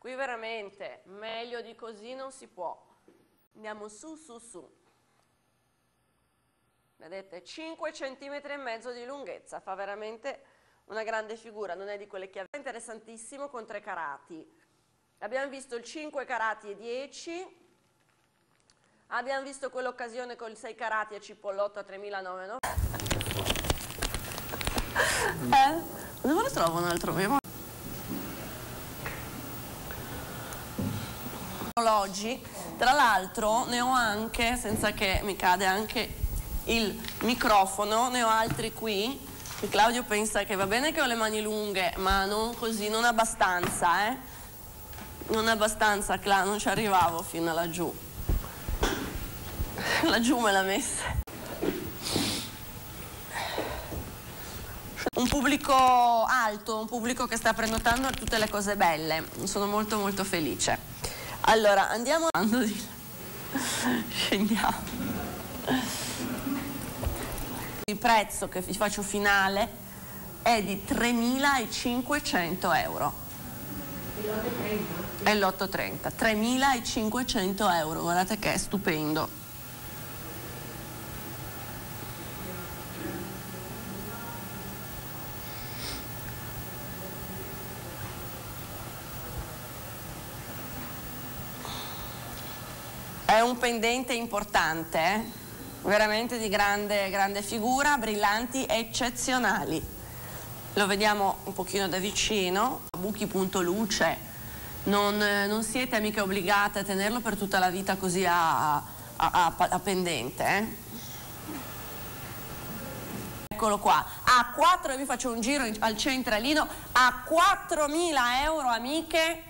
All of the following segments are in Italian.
Qui veramente meglio di così non si può. Andiamo su, su, su. Vedete, 5 centimetri e mezzo di lunghezza, fa veramente una grande figura, non è di quelle che è interessantissimo con 3 carati. Abbiamo visto il 5 carati e 10, abbiamo visto quell'occasione con il 6 carati e cipollotto a 3.990. Dove lo trovo un altro memo? Orologi, tra l'altro ne ho anche, senza che mi cade anche il microfono, ne ho altri qui. Claudio pensa che va bene che ho le mani lunghe, ma non così, non abbastanza, non abbastanza, non ci arrivavo fino a laggiù. Laggiù me l'ha messa. Un pubblico alto, un pubblico che sta prenotando tutte le cose belle. Sono molto molto felice. Allora, andiamo. Scendiamo. Il prezzo che vi faccio finale è di 3.500 euro. È l'830. 3.500 euro, guardate che è stupendo. È un pendente importante, veramente di grande figura, brillanti eccezionali. Lo vediamo un pochino da vicino, buchi punto luce, non siete mica obbligate a tenerlo per tutta la vita così a pendente. Eccolo qua, a 4, vi faccio un giro al centralino, a 4.000 euro amiche.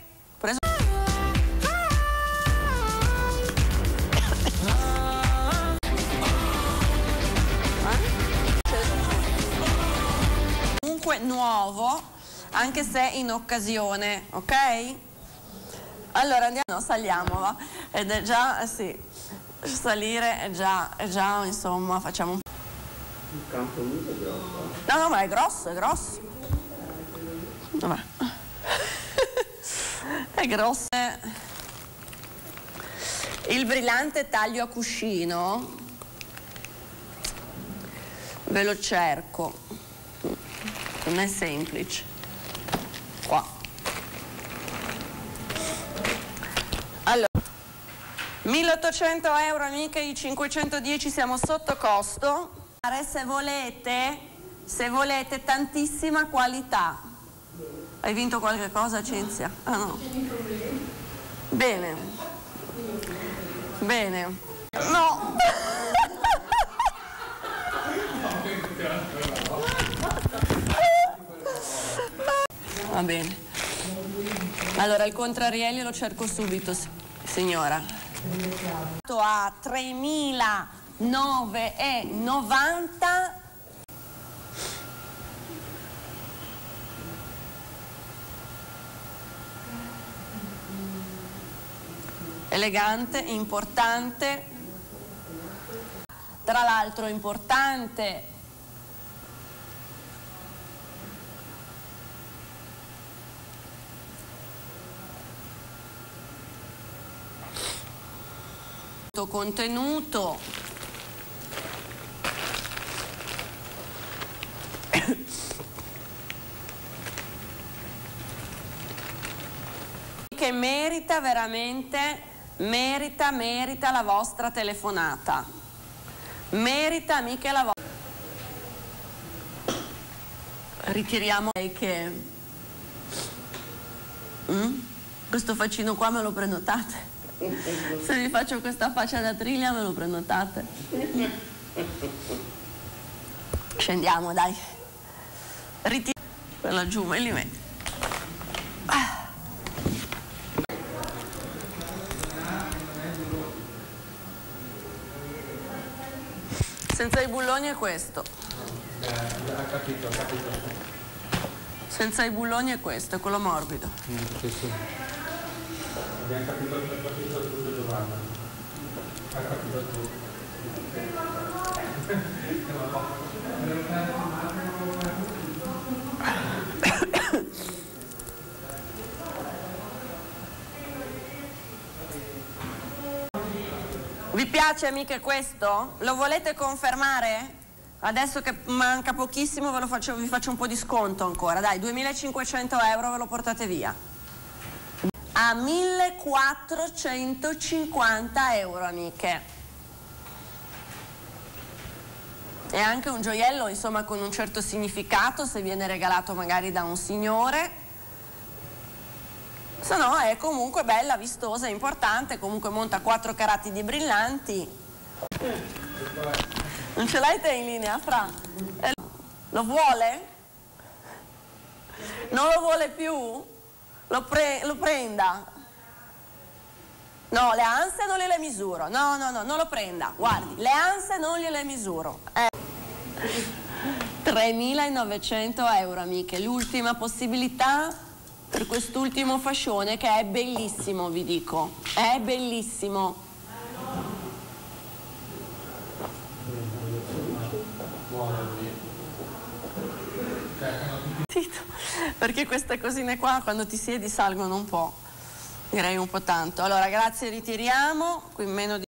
Nuovo, anche se in occasione, ok? Allora andiamo, no, saliamo, va? Ed è già, sì, salire è già, insomma, facciamo un po'. Il campo è grosso. No, ma è grosso, è grosso. Vabbè. È grosso. Il brillante taglio a cuscino, ve lo cerco. Non è semplice. Qua. Allora, 1.800 euro amiche, i 510 siamo sotto costo. Se volete tantissima qualità. Hai vinto qualche cosa, Cinzia? Ah no. Bene. Bene. No. Va bene. Allora il contrariello lo cerco subito, signora. A 3.990. Elegante, importante. Tra l'altro importante. Contenuto. Che merita veramente, merita la vostra telefonata. Merita mica la vostra. Ritiriamo che questo faccino qua me lo prenotate. Se vi faccio questa faccia da triglia me lo prenotate. Scendiamo, dai. Per laggiù, me li metti. Senza i bulloni è questo. Ha capito. Senza i bulloni è questo, è quello morbido. Sì. Abbiamo capito tutto, Giovanna. Ha capito tutto. Vi piace amiche questo? Lo volete confermare? Adesso che manca pochissimo vi faccio un po' di sconto ancora, dai, 2.500 euro ve lo portate via. A 1.450 euro amiche. È anche un gioiello insomma con un certo significato se viene regalato magari da un signore. Se no è comunque bella, vistosa, importante, comunque monta 4 carati di brillanti. Non ce l'hai te in linea, Fra? Lo vuole? Non lo vuole più? Lo prenda. No, le anse non gliele misuro. No, non lo prenda. Guardi, le anse non gliele misuro. 3.900 euro, amiche. L'ultima possibilità per quest'ultimo fascione che è bellissimo, vi dico. È bellissimo. Perché queste cosine qua quando ti siedi salgono un po', direi un po' tanto. Allora, grazie, ritiriamo, qui meno di